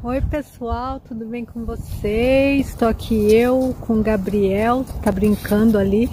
Oi pessoal, tudo bem com vocês? Estou aqui eu com o Gabriel, tá brincando ali.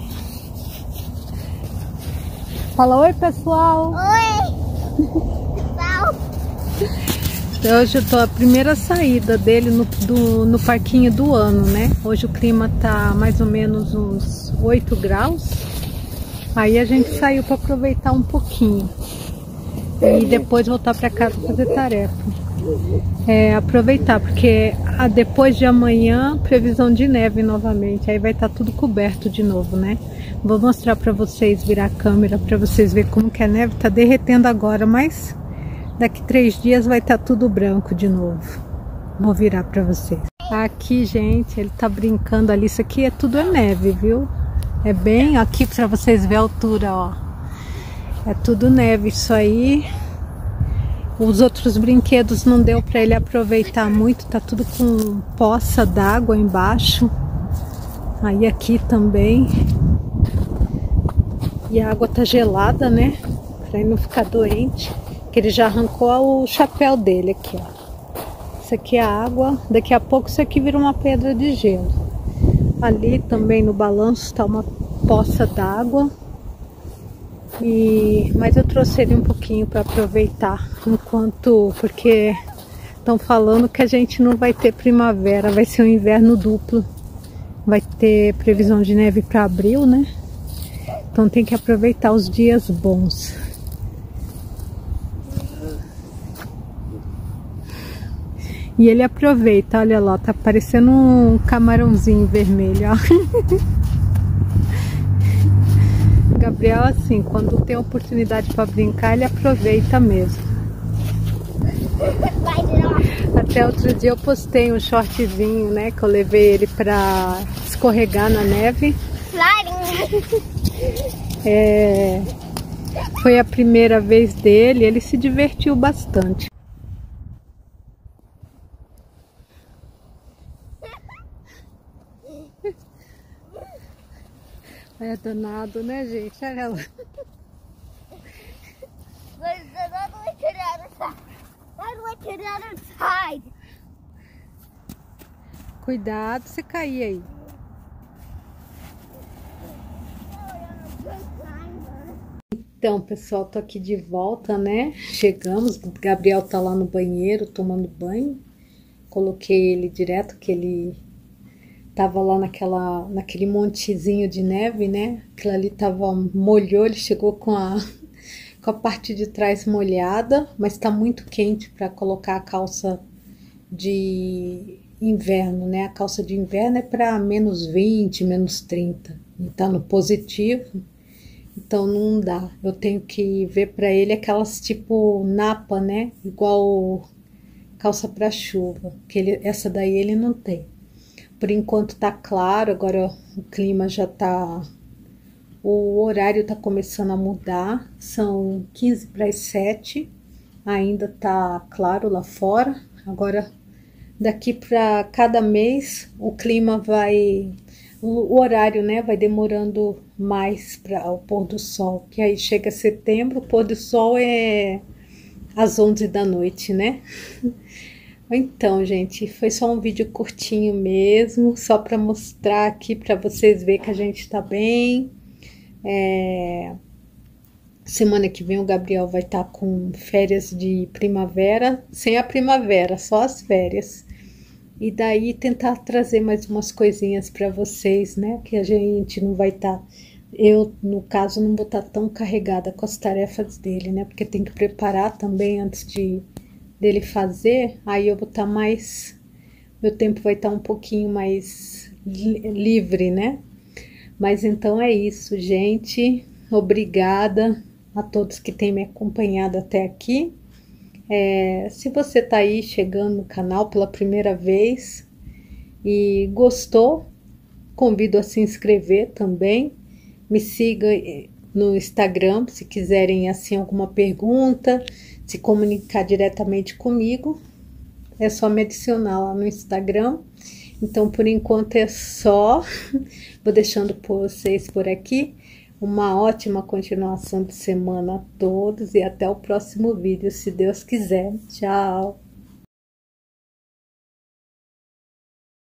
Fala oi pessoal! Oi! Pessoal! Hoje eu tô a primeira saída dele no parquinho do ano, né? Hoje o clima tá mais ou menos uns 8 graus. Aí a gente saiu para aproveitar um pouquinho e depois voltar para casa fazer tarefa. Aproveitar, porque depois de amanhã, previsão de neve novamente, aí vai estar tudo coberto de novo, né? Vou mostrar para vocês, virar a câmera para vocês verem como que a neve tá derretendo agora, mas daqui 3 dias vai estar tudo branco de novo. Vou virar para vocês. Aqui, gente, ele tá brincando ali, isso aqui tudo neve, viu? É bem aqui para vocês verem a altura, ó. É tudo neve isso aí. Os outros brinquedos não deu para ele aproveitar muito, tá tudo com poça d'água embaixo. Aí aqui também. E a água tá gelada, né? Para ele não ficar doente. Que ele já arrancou o chapéu dele aqui, ó. Isso aqui é a água. Daqui a pouco isso aqui vira uma pedra de gelo. Ali também no balanço tá uma poça d'água. Mas eu trouxe ele um pouquinho para aproveitar porque estão falando que a gente não vai ter primavera, vai ser um inverno duplo. Vai ter previsão de neve para abril, né? Então tem que aproveitar os dias bons. E ele aproveita, olha lá, tá parecendo um camarãozinho vermelho, ó. Gabriel, assim, quando tem oportunidade para brincar, ele aproveita mesmo. Até outro dia eu postei um shortzinho, né, que eu levei ele para escorregar na neve. Foi a primeira vez dele, ele se divertiu bastante. É danado, né, gente? Olha lá. Cuidado se cair aí. Então, pessoal, tô aqui de volta, né? Chegamos, o Gabriel tá lá no banheiro tomando banho. Coloquei ele direto, que ele tava lá naquele montezinho de neve, né? Aquilo ali molhou, ele chegou com a parte de trás molhada, mas tá muito quente para colocar a calça de inverno, né? A calça de inverno é para -20, -30, e tá no positivo, então não dá. Eu tenho que ver para ele aquelas tipo napa, né? Igual calça para chuva, que essa daí ele não tem. Por enquanto tá claro, agora o clima já tá... O horário tá começando a mudar, são 15 para as 7, ainda tá claro lá fora. Agora, daqui para cada mês, o clima vai... O horário, né, vai demorando mais para o pôr do sol, que aí chega setembro, o pôr do sol é às 11 da noite, né? Então, gente, foi só um vídeo curtinho mesmo, só para mostrar aqui para vocês verem que a gente tá bem. Semana que vem o Gabriel vai estar com férias de primavera, sem a primavera, só as férias. E daí tentar trazer mais umas coisinhas para vocês, né? Que a gente não vai estar... Eu, no caso, não vou estar tão carregada com as tarefas dele, né? Porque tem que preparar também antes dele fazer, aí eu vou estar mais... Meu tempo vai estar um pouquinho mais livre, né? Mas então é isso, gente. Obrigada a todos que têm me acompanhado até aqui. Se você tá aí chegando no canal pela primeira vez e gostou, convido a se inscrever também. Me siga no Instagram, se quiserem assim alguma pergunta, se comunicar diretamente comigo, é só me adicionar lá no Instagram. Então, por enquanto é só. Vou deixando por vocês por aqui. Uma ótima continuação de semana a todos e até o próximo vídeo, se Deus quiser. Tchau!